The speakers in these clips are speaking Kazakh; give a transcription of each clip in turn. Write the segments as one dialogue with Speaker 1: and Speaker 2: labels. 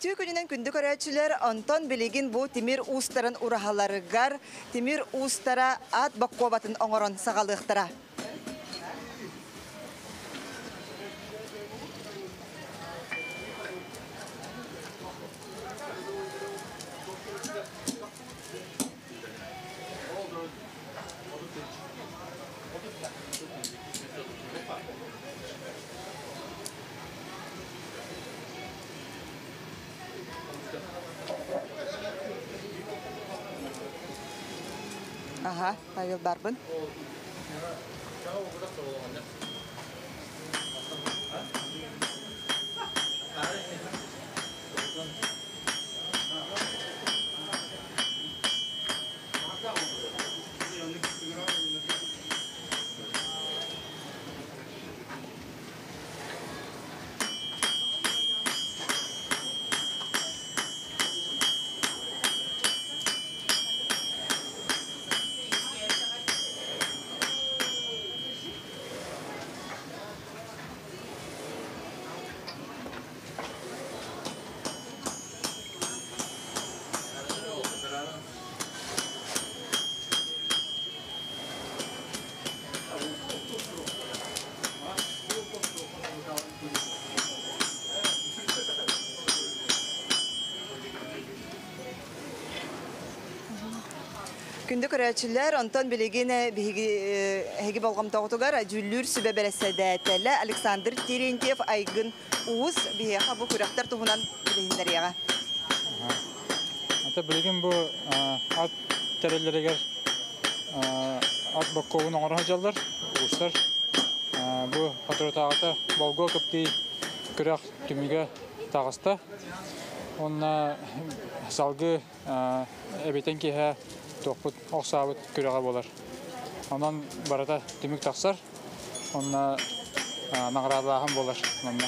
Speaker 1: Ütü gününün kündük öğretçiler Anton Biligin bu timir ustaran urahalarıgar, timir ustara at bakkobatın oңoron sağalıqtıra. Aha, Pavel Barbın. Kündük öğretçiler Anton Biligin hegi bolğam toğutugar jüllür sübe beresedetele Alexander Terentiev aygın uğuz bihe bu kuraktar tuhunan bilehinler yağa.
Speaker 2: Ata Biligin bu at terelleriger at bakkovun oңor hajallar uğuzlar bu hatırotağıta bolgo köpti kırak tümüge tağısta onna salgı ebeten kihe toqput oqsabıt kürağa bolar. Ondan barata tümük taqsar, onna nağradağım bolar.
Speaker 1: Ondan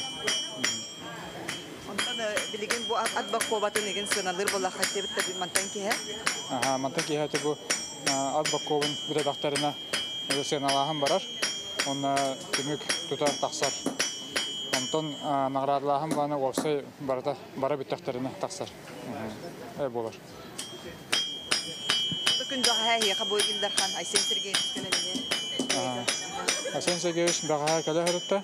Speaker 1: Biligin bu at bakkobatın egin sınalır bolar hattebit tabi mantan kihe?
Speaker 2: Aha, mantan kihe te bu at bakkovun bu da daqtarına sınalağım barar. Onna tümük tutar taqsar. Ondan nağradağım bana olsa barata bara bit daqtarına taqsar. Bolar.
Speaker 1: Күндө хәйе кабой Илдархан Айсен Сергеевич кенелене.
Speaker 2: Айсен Сергеевич бага калахырытта.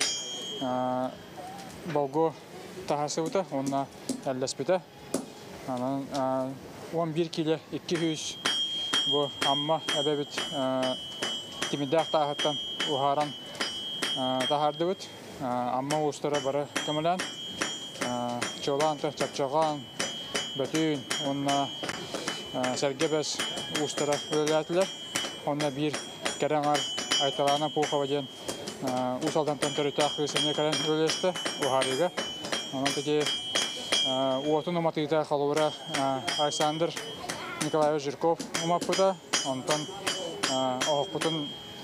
Speaker 2: Болго тахасыбыта, онна әлләспите. Анан 11 кило 200 бу амма әбәбит тимидәк тахаттан ухаран тахардыбыт. Амма устара бара кемелән. Чолан та чапчаган бөтүн онна Сергебес устара өләтілер. Онна bir кәрәңар айталана пухава ден усалдан тантырыта хысыне кәрән өләсті ухарыга. Онан теге уотын уматыйта халура Александр Николаевич Жирков умаппыта. Онтан оғықпытын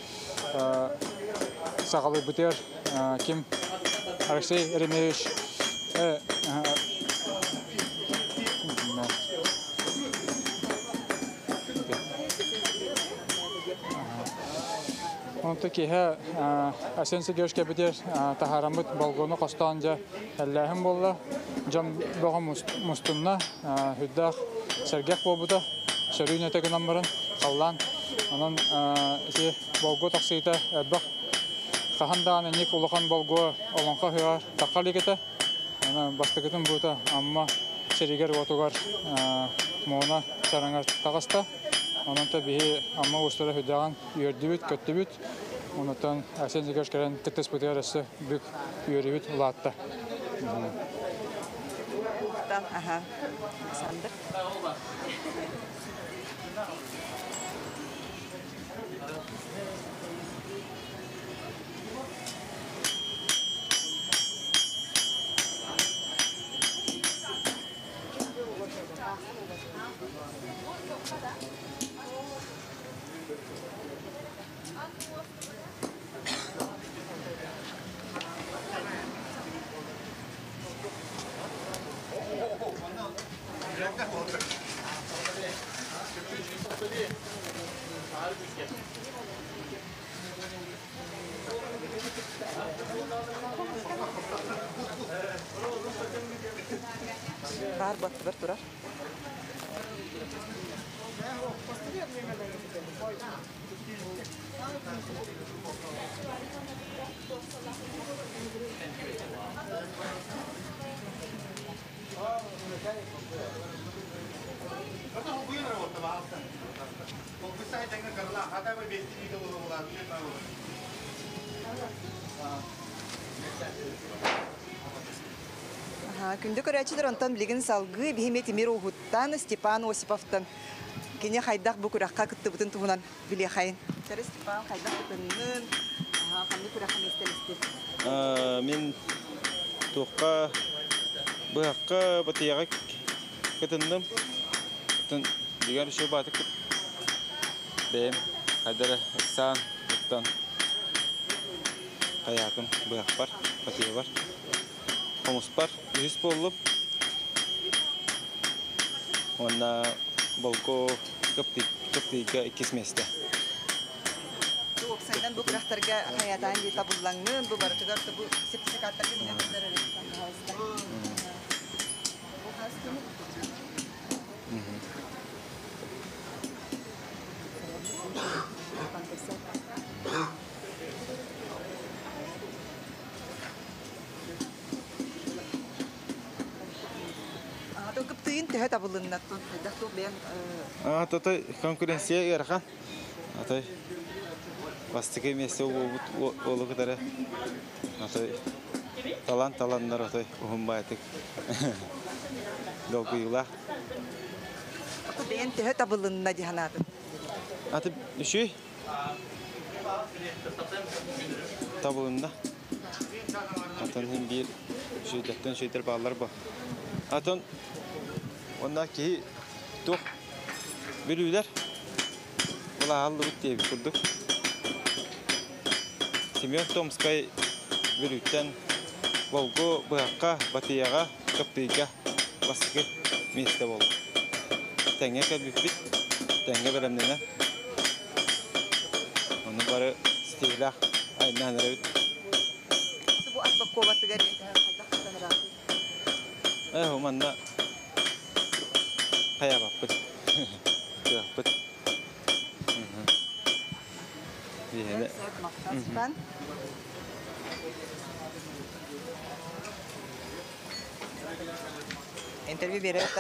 Speaker 2: сағалы бітер ким Алексей Еремеевич Онта киһә Айсен Сергеевич кебедер таһарамыт балгоны костанҗа әлләһем булды. Жам багым мустунна хүддах Сергеев булды. Шәрүнә тегеннән баран каллан. Анан ки балго таксыйта бак каһандан ник улахан балго аланка хәр такалигете. Ана бастыгытын бута амма Сергеев отугар мона сараңар тагыста. Онан таби амма устара хүддаган йөрдүбүт көттүбүт. Онотан Айсен Сергеевич кәрән кеттес бүтәрәсе бүк йөрүбүт латта.
Speaker 1: Aha. Alexander. Sar battı bir turar. Күнді көрәчілер онтан білген салғы беймет емер оғыттан Степан Осиповтан. Кене қайдақ бұл күраққа күтті бұтын тұғынан біле қайын. Сәрі Степан қайдақ бұтынның қамды күраққа местелістер.
Speaker 3: Мен тоққа бұғаққа батыяға күтіндім. Деген үші баты күт. Бәйім қайдары әксан бұттан қаяқын бұғақ бар, батыя бар. Қомыс бар, үйіс болып. Онда болко көптейгі кесместі.
Speaker 1: Оқсайдан бұл күрақтарға қаятайын де табыллаңын, бұл барытығар бұл сертификаттардың нәміздері Тәһә табылыннан дәхту белән
Speaker 3: Атай конкуренция ярхан. Атай бастыгы месте олы кадәре. Атай талантлар атай ухымбайтык. Долгыйла.
Speaker 1: Белән тәһә табылыннан диһанаты.
Speaker 3: Атай үші табылында. Атан бир шөйдәттән шөйтер баллар бар. Атан Ondan ki tuh bölüler. Ola hallı bittiği kurduk. Semyon Tomskay bölükten Volgo, Bırakka, Batıyağa, Kaptıyga, Baskı, Meste oldu. Tenge kalbip bit, tenge bölümlerine. Onun barı stihlah, aynen bit.
Speaker 1: Bu asbab kovatı gari.
Speaker 3: Humanda Kaya bapet, bapet. Iya,
Speaker 1: Maksudkan. Interview berita.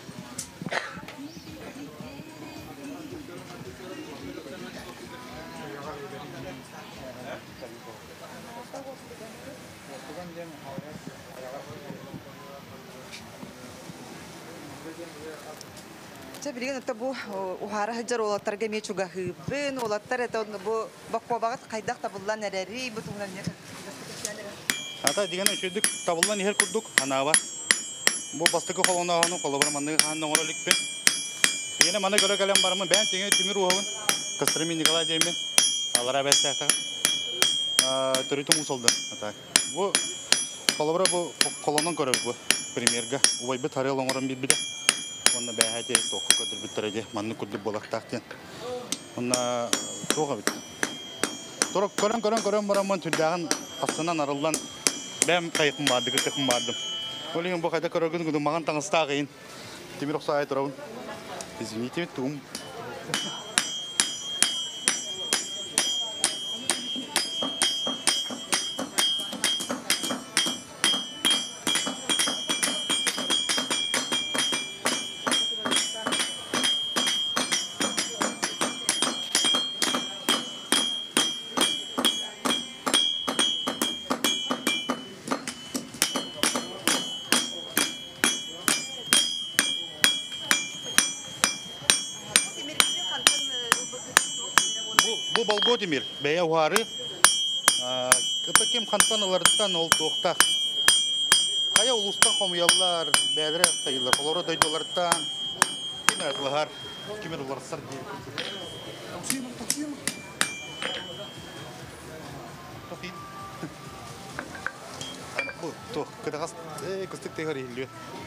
Speaker 1: Bilgen ette bu uhara hajar olatlarga meçuga hıbın olatlar ette bu bakpabagat kaydak tabullan nereri bu tuğlan ne?
Speaker 4: Ata digen üçüdük tabullan her kurduk anava. Bu bastıkı kolona hanı kolabara manı hanı oralıkpen. Yine mana göre kalem barımı ben tenge timir uhavın. Kastırımı Nikolay demin. Alara bestekta. Törütüm usuldu ata. Bu kolabara bu kolonan göre bu premierga. Uvay bir tarih olan bir de. Onda bəyəti toxu qadır bitirəcək, manını qurdu bolaq taxtın. Onda toxa bit. Toraq görən baramın tündəğin asından arılan bəm qayıqım vardı, qırtıqım vardı. Olayın bu qayda qaragın qıdı mağan tanısı tağıyın. Demir oxsaya turağın. Извините, тум. Bu Bolgodimir, beye uharı. Kıtakim kantanılardan ol toğta. Kaya ulustan komuyallar, bedre sayılır. Kolora daydolardan. Kimir atılahar, kimir ularsar diye. Toksiyum. Bu, toh, kıdağız, kıstık teğer eğiliyor.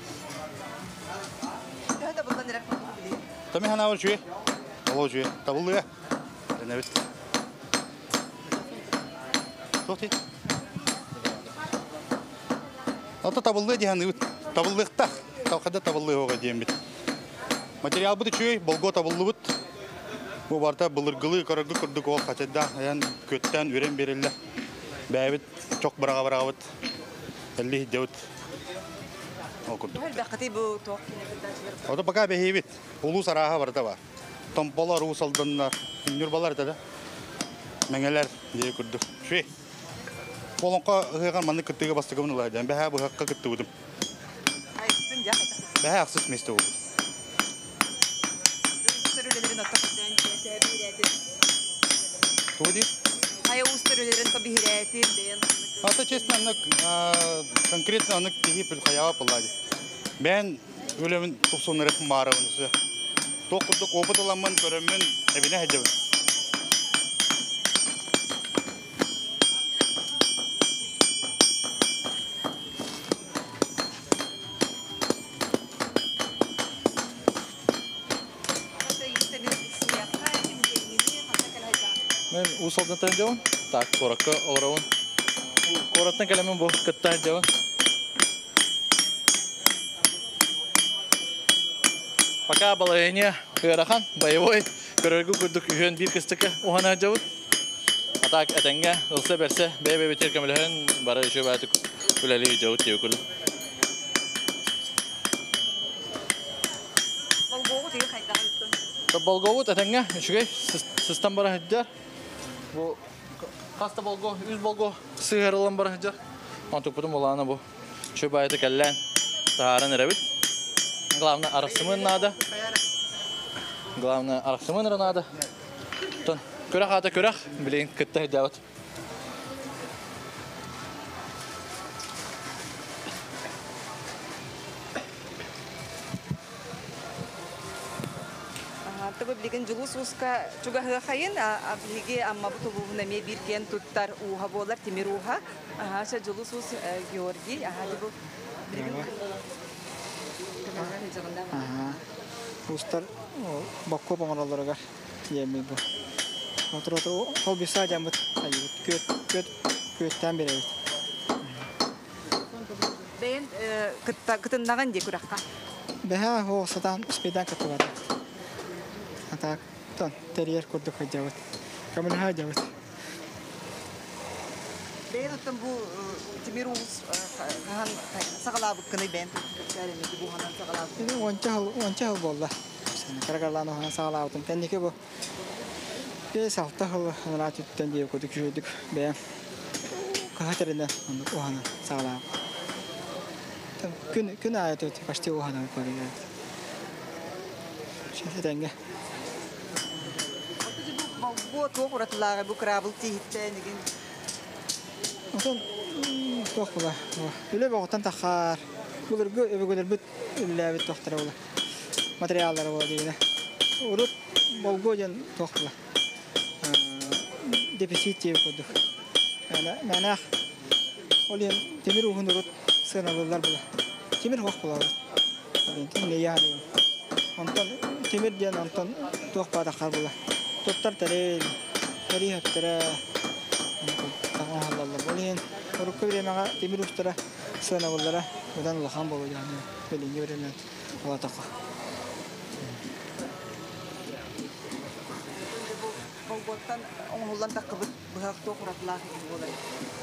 Speaker 1: Hadi bundan nereye gidiyor?
Speaker 4: Tamam hana var şuye. Alo şuye. Tabullu ya. Evet. Tohti. Ata tabullu diye hanı. Tabulluqta. талқада табылы оға дейін бит. Материал бұды чөй, болго табылы бұд. Бұл барта бұлырғылы көрігі күрдік ол қатыда, аян көттен өрен берілі. Бәйбіт чоқ бұраға бұд. Әлі хидде бұд. Ол күрдік.
Speaker 1: Бұл бәқіті бұл тоқ кене күрдәшілер.
Speaker 4: Ода бака бейбит. Улу сараға барда бар. Томполар, усалданlar, нүрбалар да. Мәңелер дей күрдік. Шөй. Олонқа ғайған маны күттіге бастығымын ұлайдан. Бәхә бұл хаққа күтті бұдым.
Speaker 1: Айыстын жа қайта.
Speaker 4: Бәхә ақсыз месті болды.
Speaker 1: Үстірілерін атақыдан тәбір әдін.
Speaker 4: Туы дейін?
Speaker 1: Қайы үстірілерін табір әдін дейін.
Speaker 4: Ата честно, конкретно аны кихи пил хаява пыллади. Бән өлемін тұқсуны рәпім марауынысы. Тоқырдық опыт оламын, көрімін, әбіне әдебін.
Speaker 5: Мен усалдан тәндеуін, так, коракка оларауын. Кораттан кәлемін бұл күттән деуін. Пока балайыне қырахан, боевой, көрергі күрдік үйен бір кістікі оғана деуін. Атак әтәңге, ұлса бәрсе, бәйбе бетер көміліғін бары үші бәтік үләлі деуін деу күлі.
Speaker 1: Болғоғы деген қайдағы өттім.
Speaker 5: Болғауыт әтәңге, үшігей, сыстан бары әддер. Бұл қаста болго, үз болго, сығырылын бары әддер. Антық бұтым оланы бұл шөп айты кәллән тағарын әрәбіт. Главное, арақсымын нады. Главное, арақсымын нады. Көрәқ аты көрәқ, білейін күтті әддәуіт.
Speaker 1: Табы білген жылу суска чугахы қайын, білге амма бұты бұғына ме біркен тұттар уға болар, темір уға. Аша жылу сус Георгий, бұл білген
Speaker 6: Устар бакко баңыраларыгар тиемей бұл. Отыр-отыр, ол беса жамыт, көттен беребет.
Speaker 1: Бәйін күтіндаған де күраққа?
Speaker 6: Бәхә оғысыдан үспейден күтті барды. Атақ, терьер күрді қайдауыт. Көмілі қайдауыт.
Speaker 1: Бәйін ұттын бұл темір уғыз сағалабы күні бәйін кәріметі бұғанан сағалабы.
Speaker 6: Онча хыл болды. Қарағарланы оғанан сағалабытын. Тәндеке бұл 5-6 хыл ғана түттен дейі көдік жүйдік бәйін. Қағатерінен оғанан сағалабы. Күн айет өті, почти оғанан көрі. Шәсі тәңге.
Speaker 1: Бұл тоқ ұратылағы бұл қырабыл тейіттен деген.
Speaker 6: Отон тоқ бұла. Үлі бұғыттан таққар. Бұл үргі өбігілер бүт үлілі тоқтары бұла. Материалдары бұла дейіне. Ұрып болғы ден тоқ бұла. Дефицит дейі көдік. Мәнәқ ол ен темір ұғын ұрып сығыналылар бұла. Темір қоқ бұла ұрып. Онтан темір ден онтан тоқ бадақар бұла. Тоқтар тәрел, тәрі әптірі. Тағын болайын. Ұрыққа біремеға темір ұштыра сығына болдара. Одан ұлақан болу яғын. Белінге біремен ола таққа.
Speaker 1: Болғоттан оңылдан таққы бұғақ тоқ ұратылағы болай.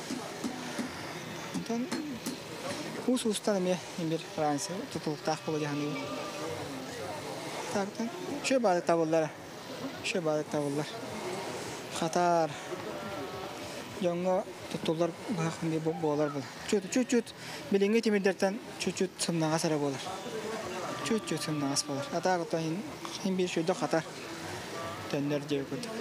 Speaker 6: Онтан ұстан әме ембір Франция тұтылықтақ болу яғын. Тағыттан шөп адық табылдары. Шөп адық табылдар. Қатар жаңға тұттулар бұғақынды болар бұл. Чүт-чүт біліңге темірдерден чүт-чүт сымнағас әрі болар. Чүт-чүт сымнағас болар. Атағыттан ең бір шөйді қатар тәндер деу көді.